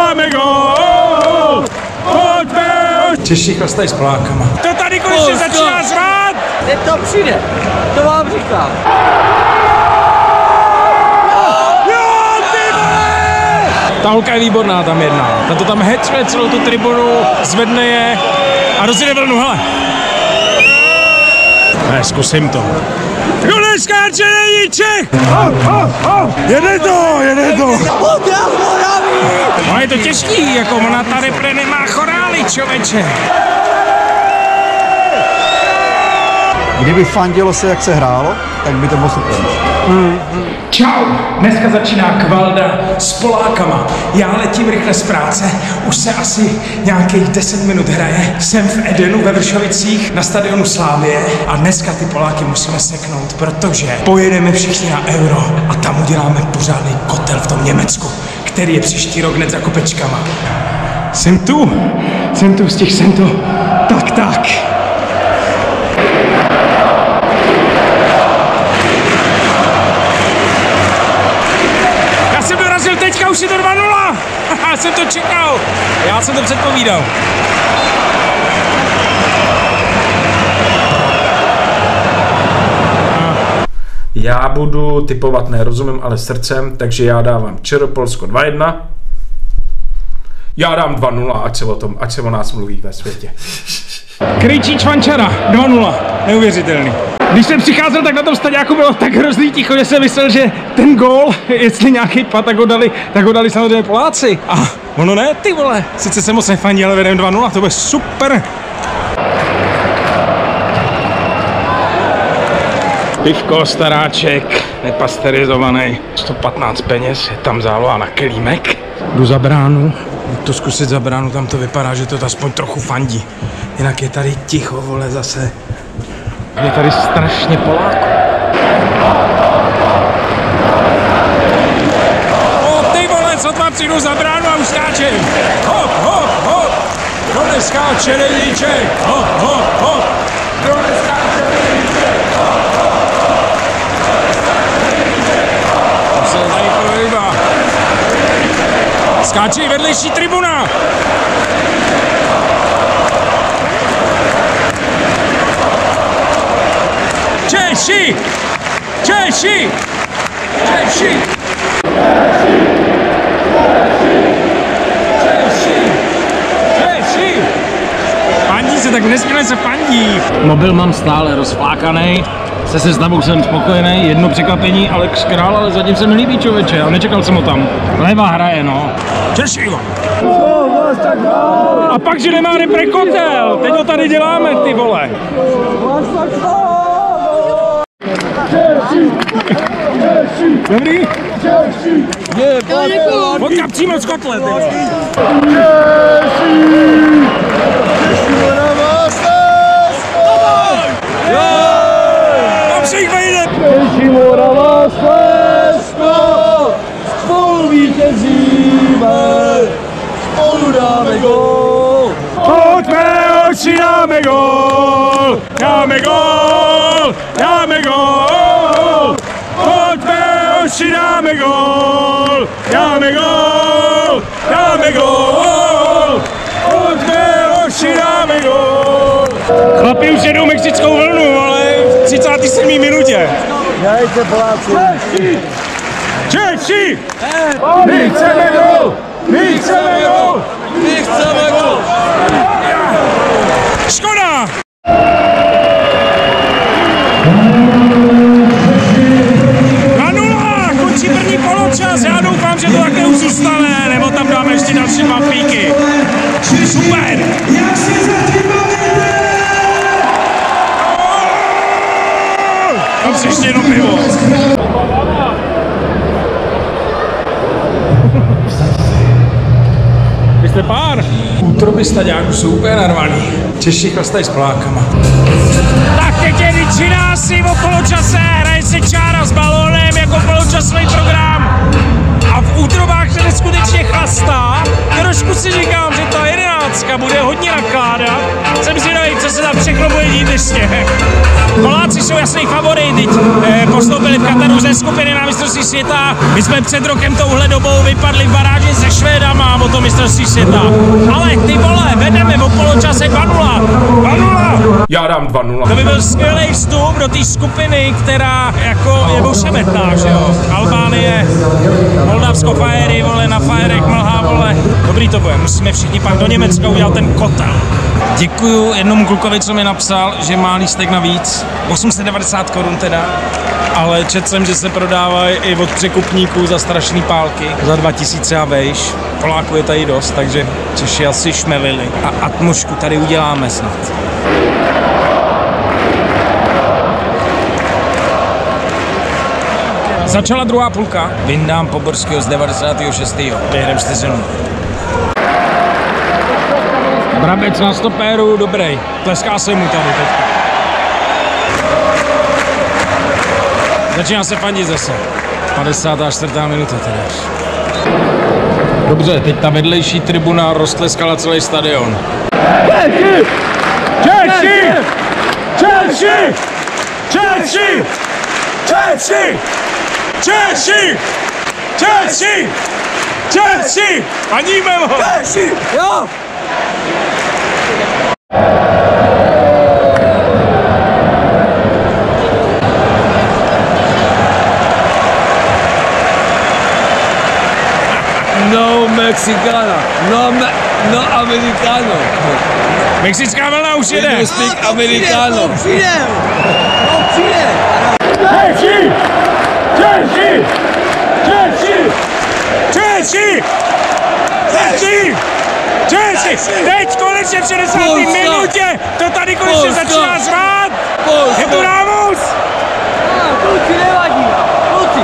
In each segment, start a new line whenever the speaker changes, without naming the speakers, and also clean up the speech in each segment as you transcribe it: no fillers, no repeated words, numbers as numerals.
dáme gól! Pojďme! Češi chlastají s Polákama. To tady konečně začíná zvát!
Teď to přijde, to vám říkám.
Ta holka je výborná tam jedna. Ta to tam hecuje celou tu tribunu, zvedne je a rozjede vlnu, hele. Ne, zkusím to. Konec skáče není Čech! Jede to! No je to těžký, jako ona ta repre nemá chorály, čověče.
Kdyby fandilo se, jak se hrálo, tak by to bylo super.
Čau, dneska začíná Kvalda s Polákama. Já letím rychle z práce, už se asi nějakých 10 minut hraje. Jsem v Edenu ve Vršovicích na stadionu Slávie a dneska ty Poláky musíme seknout, protože pojedeme všichni na Euro a tam uděláme pořádný kotel v tom Německu, který je příští rok hned za kopečkama. Jsem tu, stihl jsem to, tak. Teďka už je to 2-0! Haha, jsem to čekal! Já jsem to předpovídal. Já budu typovat nerozumím, ale srdcem, takže já dávám ČR Polsko 2-1. Já dám 2-0, ať se o nás mluví ve světě. Krejčí Čvančara 2-0, neuvěřitelný. Když jsem přicházel, tak na tom stadiáku bylo tak hrozný ticho, že jsem myslel, že ten gól, jestli nějaký pad, tak ho dali samozřejmě Poláci. A ono ne, ty vole, sice jsem moc nefandí, ale vedem 2-0, to bude super. Pivko, staráček, nepasterizovaný, 115 peněz, je tam záloha na kelímek. Jdu za bránu, to zkusit za bránu, tam to vypadá, že to aspoň trochu fandí. Jinak je tady ticho, vole, zase. Je tady strašně Poláků. O ty vole, co tam přijdu za bránu a už skáčem. Hop. Kdo neskáče, není Čech. Hop. Kdo neskáče, není Čech. Hop. To se tady pohybá. Skáče vedlejší tribuna. Češi! Fandí se, tak nesmírně se fandí. Mobil mám stále rozflákaný, se sestavou jsem spokojený, jedno překvapení, Alex Král, ale zatím se mi líbí, člověče, a nečekal jsem ho tam. Levá hraje, no. Češi! A pak, že nemá repre kotel, teď ho tady děláme, ty vole. Dobrý? Vodka přímo z kotle, ty. Tam se jich vejde. Češi, Morava, Slezsko, spolu vítězíme, spolu dáme gól. Pojďme, oči, dáme gól. Dáme gól. Pojďme, oči, dáme gól. Pojďme, oči, dáme gól. Chlapi už jedou mexickou vlnu, ale v 37. minutě.
Jajte, Poláci.
Češi! My chceme gól! Škoda! Končí první poločas, já doufám, že to také už zůstane, nebo tam dáme ještě další 2 píky. Super! Jak si zatím bavíte? Tam si ještě jedno pivo. Vy jste pár? Útroby stadiáku jsou úplně narvaný. Češi chlastají s Polákama. Tak teď je většina si o poločase, hraje se čára s balónem jako poločasový program. A v útrobách se neskutečně chlastá. Trošku si říkám, že ta 11 bude hodně nakládat. Jsem zvědavý, co se tam všechno bude dít ještě. Poláci jsou jasný favorit, teď postoupili v přátelů ze skupiny na mistrovství světa. My jsme před rokem touhle dobou vypadli v baráži se Švédama o to mistrovství světa. Ale ty vole, vedeme o poločase 2-0. 2-0. Já dám 2-0. To by byl skvělý vstup do té skupiny, která jako je ošemetná, že jo. Albánie, Moldavsko, Fajery, vole, na Fajerech mlhá, vole. Dobrý to bude, musíme všichni pak do Německa udělat ten kotel. Děkuju jednomu klukovi, co mi napsal, že má lístek navíc. 890 korun teda. Ale četl jsem, že se prodávají i od překupníků za strašný pálky. Za 2000 a vejš. Poláků je tady dost, takže Češi asi šmelili. A atmošku tady uděláme snad. Začala druhá půlka. Vyndám Poborského z 96. Vyhrem 4-0. Brabec na stopéru, dobrý. Tleská se mu tady teďka. Začíná se fandit zase. 54. minuta teda. Dobře, teď ta vedlejší tribuna roztleskala celý stadion. Češi! Češi! Češi! Češi! Češi! Češi! Češi! Češi! Paníme ho! Češi! Jo!
No Mexicana, no Americano.
Mexická vlna už jede.
You speak Americano.
To přijde!
Češi! Češi! Češi! Češi! Češi! Češi! Teď konečně v 60. minutě to tady konečně začíná řvát! Je tu Ramos!
Kluci nevadí, kluci.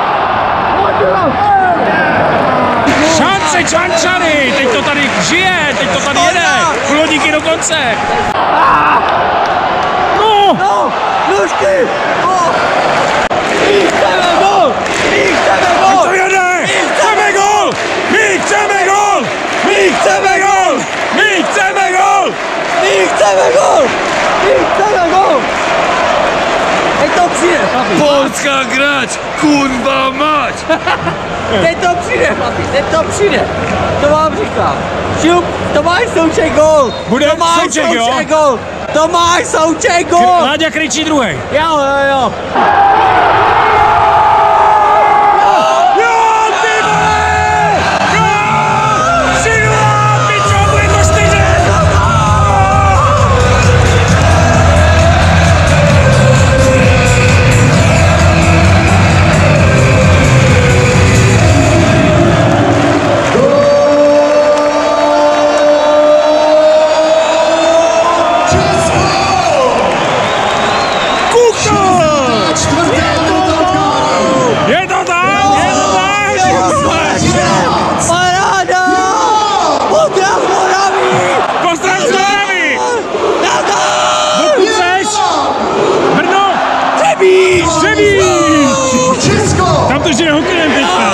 Šance Čančany! Teď to tady žije, teď to tady jede! Kulodíky do konce! No!
No, nůžky! My chceme gol! My chceme gol!
To jede! Chceme gol! My chceme gol!
My chceme gol!
My chceme gol!
My chceme gol! My chceme gol! Teď to přijde, chlapi.
Polská grać, kurva mać!
Teď to přijde, chlapi, teď to přijde. To vám říkám. Šup, Tomáš Souček gol!
Bude
Tomáš
Souček, jo?
gol! Tomáš Souček gol!
Láďa kričí druhý.
Jo.
Tam to žije hokejem teďka.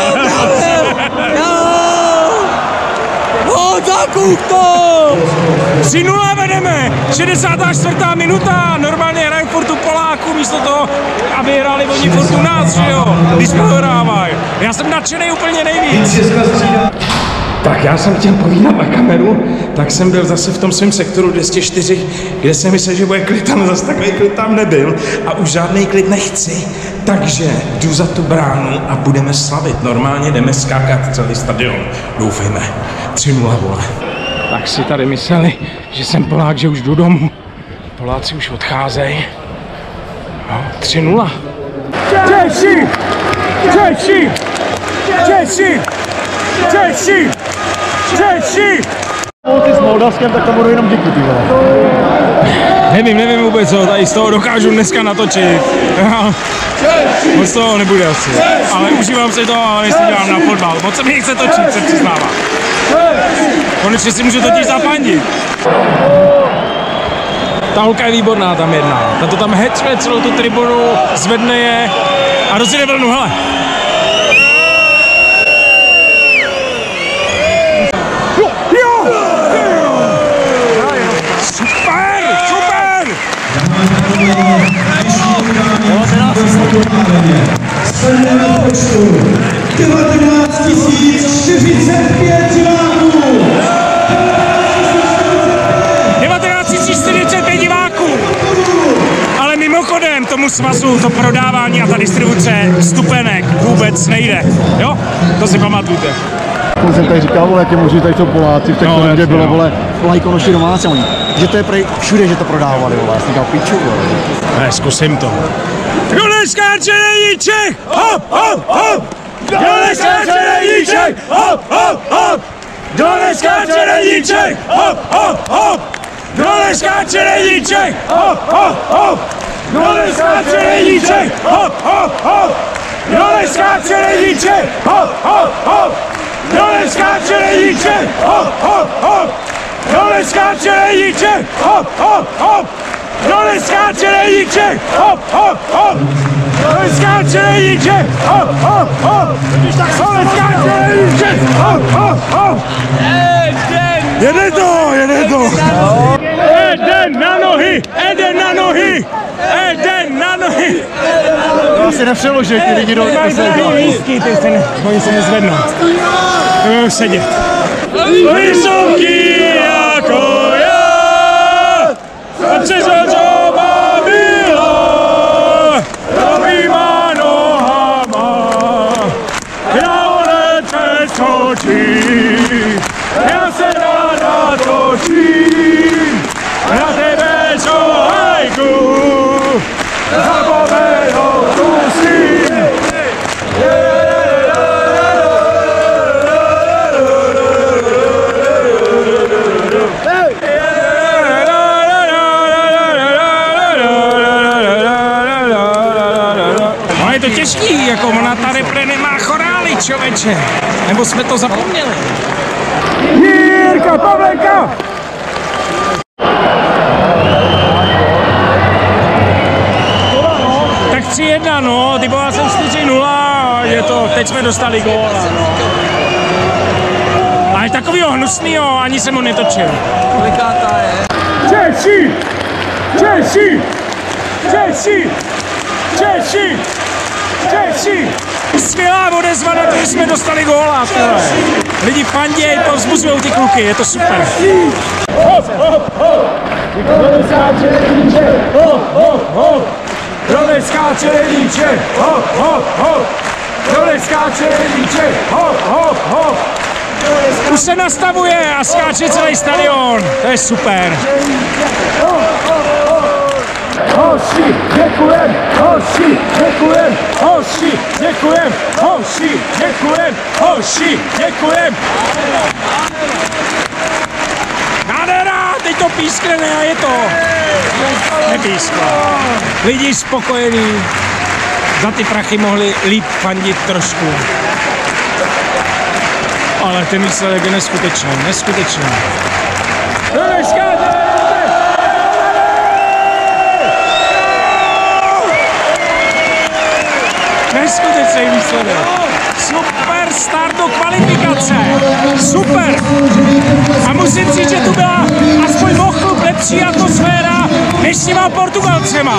3-0 vedeme, 64. minuta, normálně hrají furt u Poláků místo toho, aby hráli oni furt u nás, že jo, když prohrávají. Já jsem nadšenej úplně nejvíc. Tak já jsem chtěl povídat na kameru, tak jsem byl zase v tom svém sektoru 204, kde jsem myslel, že bude klid, ale zase takový klid tam nebyl a už žádný klid nechci, takže jdu za tu bránu a budeme slavit. Normálně jdeme skákat celý stadion, doufejme. 3-0, vole. Tak si tady mysleli, že jsem Polák, že už jdu domů. Poláci už odcházejí. No, 3-0. Češi! Češi! Češi! Češi! Češi!
Ty s Moldavskem, tak to budu jenom díky, ty vole.
Nevím vůbec, co tady z toho dokážu dneska natočit. Moc toho nebude asi. Ale užívám si to, ale jestli dělám na fotbal. Moc se mi chce točit, se přiznávám. Konečně si můžu totiž zapandit. Ta holka je výborná tam jedna. Ta to tam hecuje celou tu tribunu, zvedne je a rozjede vlnu, hele. Super!
svazu to prodávání a ta distribuce stupenek vůbec nejde. Jo? To si pamatujte.
Jsem tady říkal, vole, jak je možný, tady jsou Poláci v těch kde bylo, vole, lajkonoši domácí, že to je prej všude, že to prodávali, vole, já jsem říkal piču, vole.
Ne, zkusím to. Kdo neskáče není Čech, hop, hop, hop! Kdo neskáče není Čech, hop, hop, hop! Kdo neskáče není Čech, hop, hop, hop! Kdo neskáče není Čech, hop, hop, hop! Kdo neskáče není Čech, hop, hop, hop! Kdo neskáče není Čech, hop, hop, hop! Kdo neskáče není Čech, hop, hop, hop! Kdo neskáče není Čech, hop, hop, hop! Kdo neskáče není Čech, hop, hop, hop! Kdo neskáče není Čech, hop, hop, hop! Kdo neskáče není Čech, hop, hop, hop! Jede to, jede to! Eden na nohy, Eden na nohy! Eden na nohy!
To asi nepřeložil ti lidi do
Lístky, oni se nezvednou. Budou sedět. Vysoký jako já, a přes očoma bylo, robýma nohama, já lece skočí, já se ráda točím, na tebe šohajku, zapomenou kusím. Je to těžký, jako ona tady pre nemá chorály, čověče. Nebo jsme to zapomněli. Jirka Pavlenka! Tak 3-1, no, typoval jsem 4-0 a je to, teď jsme dostali gól. Ale takovýho hnusnýho, ani jsem ho netočil.
Kolikátá je?
Češi! Češi! Češi! Češi! Češi! Skvělá odezva, na který jsme dostali góla, tohle. Lidi fanděj, povzbuzujou ty kluky, je to super. Hop, hop, hop! Kdo neskáče jedniček, hop, hop, hop! Kdo neskáče jedniček, hop, hop, hop! Kdo neskáče jedniček, hop, hop, hop! Už se nastavuje a skáče celý stadion, to je super. Hoši, děkujem, hoši, děkujem, hoši, děkujem, hoši, děkujem, hoši, děkujem. Nádhera, teď to pískne a je to. Nepísklo. Lidi spokojení, za ty prachy mohli líp fandit trošku. Ale ten výsledek je neskutečný, neskutečný. Neskutečný výsledek. Super start do kvalifikace. Super. A musím říct, že tu byla aspoň o chlup lepší atmosféra než s těma Portugalcema.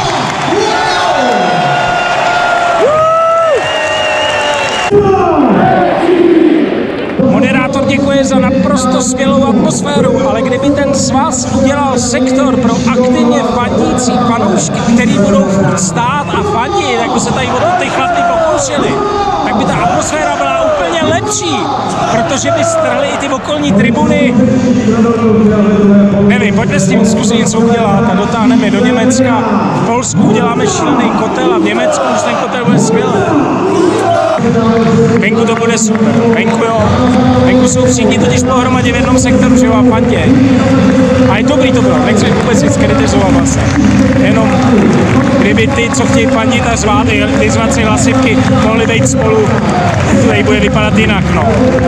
Moderátor děkuje za naprosto skvělou atmosféru, ale kdyby ten svaz udělal sektor pro aktivně fandící fanoušky, který budou furt stát a fandit, jako se tady o to ty chlapy pokoušeli, tak by ta atmosféra byla úplně lepší, protože by strhli i ty okolní tribuny. Nevím, pojďme s tím zkusit něco udělat a dotáhneme do Německa. V Polsku uděláme šílený kotel a v Německu už ten kotel bude skvělý. Venku to bude super, venku jo. Venku jsou všichni totiž pohromadě v jednom sektoru, že jo, a fanděj. A je dobrý to bylo, nechci vůbec nic kritizovat vlastně. Jenom kdyby ty, co chtějí fandit a zvát, vyzvat si hlasivky, mohli být spolu, tady bude vypadat jinak, no.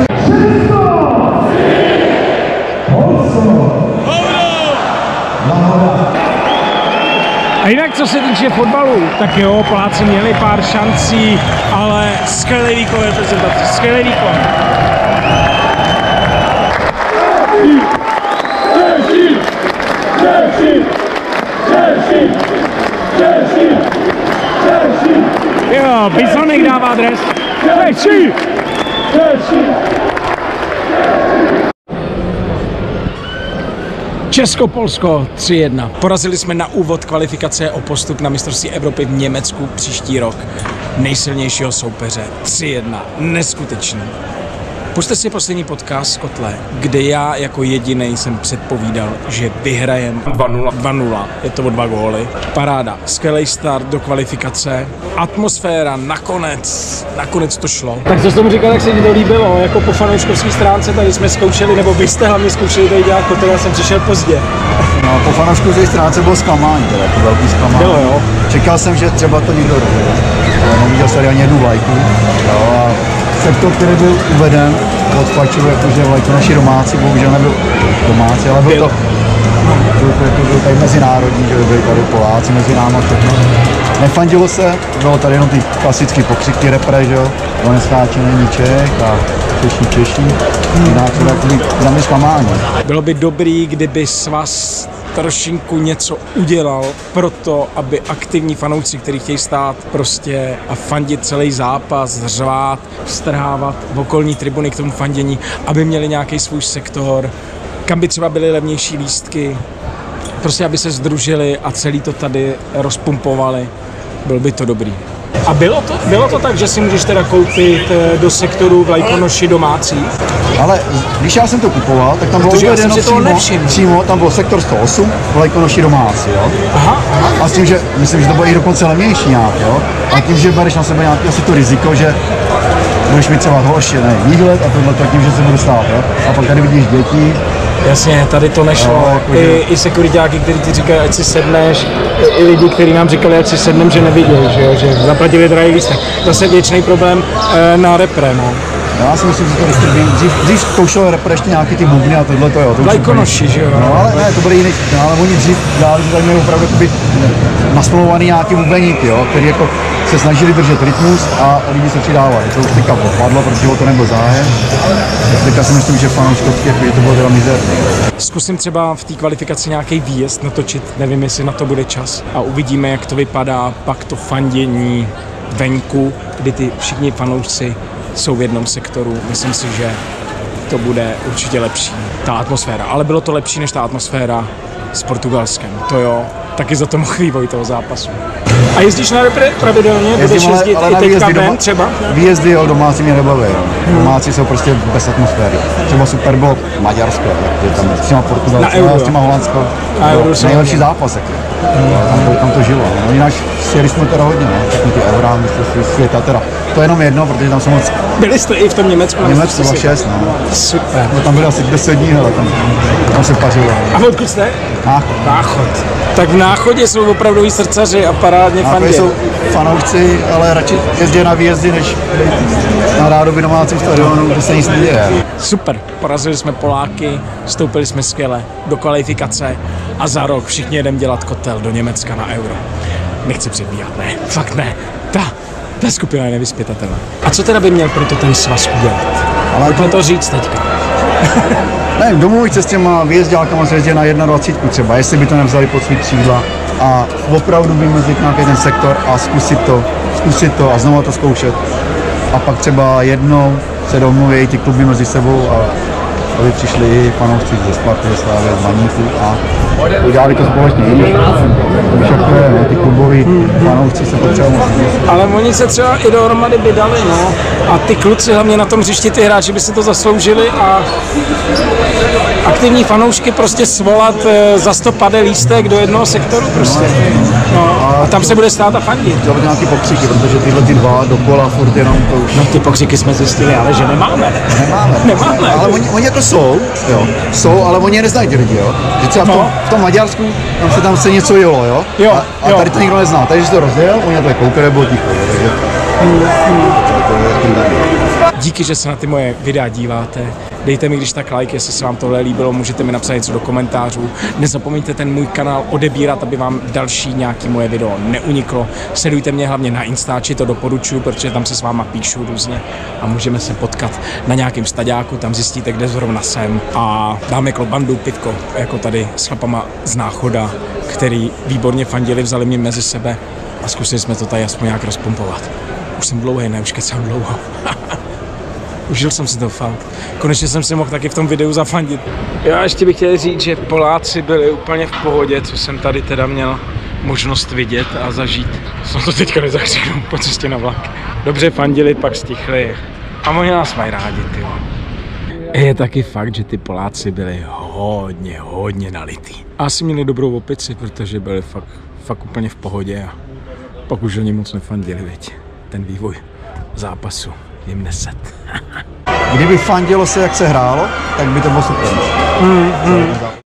A jinak, co se týče fotbalu, tak jo, Poláci měli pár šancí, ale skvělý výkon reprezentace, skvělý výkon. Češi! Češi! Češi! Češi! Češi! Jo, Bizonek dává dres. Češi! Češi! Česko-Polsko 3-1. Porazili jsme na úvod kvalifikace o postup na mistrovství Evropy v Německu příští rok nejsilnějšího soupeře 3-1. Neskutečný. Puste si poslední podcast z Kotle, kde já jako jedinej jsem předpovídal, že vyhrajem 2-0. Je to o 2 góly. Paráda. Skvělej start do kvalifikace. Atmosféra, nakonec to šlo. Tak co jsi tomu říkal, jak se ti to líbilo? Jako po fanouškovské stránce tady jsme zkoušeli, nebo vy jste hlavně zkoušeli tady dělat Kotel, já jsem přišel pozdě.
No, po fanouškovské stránce bylo zklamání, teda, to velký zklamání.
Bylo, jo.
Čekal jsem, že třeba to někdo rozjede. Neviděl jsem ani jednu vlajku. Jo, a sektor, který byl uveden od Fačů, jakože vlajku naši domácí, bohužel nebyl domácí, ale byl tady mezinárodní, že byli tady Poláci mezi náma všechno. Nefandilo se, bylo tady jenom ty klasické pokřiky repre, že jo, Doneskáče není Čech a Češi, jinak to takový dáme zklamání.
Bylo by dobrý, kdyby svaz trošinku něco udělal pro to, aby aktivní fanoušci, kteří chtějí stát prostě a fandit celý zápas, řvát, strhávat v okolní tribuny k tomu fandění, aby měli nějaký svůj sektor, kam by třeba byly levnější lístky, prostě aby se sdružili a celý to tady rozpumpovali. Bylo by to dobrý. A bylo to tak, že si můžeš teda koupit do sektoru vlajkonoši domácí?
Ale když já jsem to kupoval, tak tam bylo uvedeno přímo, tam bylo sektor 108, vlajkonoši domácí, jo. Aha. A s tím, že myslím, že to bylo i dokonce levnější nějak, jo. A tím, že bereš na sebe nějaké asi to riziko, že budeš mít třeba horší výhled a tohle tím, že se bude stát, jo. A pak tady vidíš děti.
Jasně, tady to nešlo. No, I sekuritáky, kteří ti říkají, ať si sedneš, i lidi, kteří nám říkali, ať si sednem, že neviděli, že zaplatili drahý lístek. Zase věčný problém na repre, no.
Já si myslím, že to ještě dřív zkoušel repre ještě nějaký ty bubny a tohleto, jo.
Vlajkonoši, že jo?
No, ale ne, to byly jiný, ale oni dřív dali, že tady měli opravdu nasmlouvaný nějaký bubeník, jo, který jako se snažili držet rytmus a lidi se přidávali. To už teďka odpadlo, protože to nebyl zájem. Teďka si myslím, že fanouškovské to bylo teda mizerné.
Zkusím třeba v té kvalifikaci nějaký výjezd natočit, nevím, jestli na to bude čas. A uvidíme, jak to vypadá, pak to fandění venku, kdy ty všichni fanoušci jsou v jednom sektoru. Myslím si, že to bude určitě lepší, ta atmosféra. Ale bylo to lepší než ta atmosféra s Portugalskem. To jo, taky za to mohl vývoj toho zápasu. A jezdíš na repre pravidelně? Budeš jezdit i teďka ven třeba?
Výjezdy, jo, domácí mě nebaví. Domácí jsou prostě bez atmosféry. Třeba super bylo Maďarsko, je tam s těma Portugalci, s těma Holandskou. Nejlepší zápas, tam to žilo. No, jinak sjeli jsme teda hodně, no, všechny ty Eura, mistrovství světa teda. To je jenom jedno, protože tam jsou moc...
Byli jste i v tom Německu?
Německu bylo 6, no.
Super.
No, tam byly asi 10 dní, hele, tam se pařilo.
A odkud jste? Náchod. Tak v Náchodě jsou opravdoví srdcaři a parádně fandě.
Jsou fanoušci, ale radši jezdí na výjezdy, než na rádoby domácím stadionu, kde se nic neděje.
Super, porazili jsme Poláky, vstoupili jsme skvěle do kvalifikace a za rok všichni jedeme dělat Kotel do Německa na Euro. Nechci předbíhat, ne, fakt ne. Ta skupina je nevyzpytatelná. A co teda by měl proto ten svaz udělat? Ale pojďme to říct teďka.
Ne, domluvíte se s těma výjezďákama se jezdí na 21 třeba, jestli by to nevzali pod svý křídla a opravdu vymezit nějaký ten sektor a zkusit to a znovu to zkoušet. A pak třeba jednou se domluví ty kluby mezi sebou a aby přišli fanoušci ze Sparty, ze Slávy, z Baníku a udělali to společně. Však ty kluboví fanoušci se potřebují.
Ale oni se třeba i dohromady by dali, no. A ty kluci hlavně na tom hřišti, ty hráči by si to zasloužili a aktivní fanoušky prostě svolat za 150 lístek do jednoho sektoru prostě. No, a tam se bude stát a fandit.
Dělat nějaký pokřiky, protože tyhle ty dva dokola furt jenom to už...
No ty pokřiky jsme zjistili, ale že nemáme.
Ale oni jako jsou, ale oni je neznají ty lidi, jo. Že třeba v tom Maďarsku tam se něco jelo, jo. A tady to nikdo nezná, takže si to rozděl, oni na to koukali, nebo ticho, takže...
Díky, že se na ty moje videa díváte. Dejte mi když tak like, jestli se vám tohle líbilo, můžete mi napsat něco do komentářů. Nezapomeňte ten můj kanál odebírat, aby vám další nějaký moje video neuniklo. Sledujte mě hlavně na Instači, to doporučuji, protože tam se s váma píšu různě a můžeme se potkat na nějakém staďáku, tam zjistíte, kde zrovna jsem a dáme bandu, pivko, jako tady s chlapama z Náchoda, který výborně fandili, vzali mě mezi sebe a zkusili jsme to tady aspoň nějak rozpumpovat. Už jsem dlouhý, ne, už kecám dlouho. Užil jsem si to fakt. Konečně jsem si mohl taky v tom videu zafandit. Já ještě bych chtěl říct, že Poláci byli úplně v pohodě, co jsem tady teda měl možnost vidět a zažít. Jsem to teďka nezakřiknul po cestě na vlak. Dobře fandili, pak stichli. A oni nás mají rádi, ty. Je taky fakt, že ty Poláci byli hodně nalitý. Asi měli dobrou opici, protože byli fakt úplně v pohodě a pak už oni moc nefandili, viď. Ten vývoj zápasu jim neset.
Kdyby fandilo se, jak se hrálo, tak by to bylo super.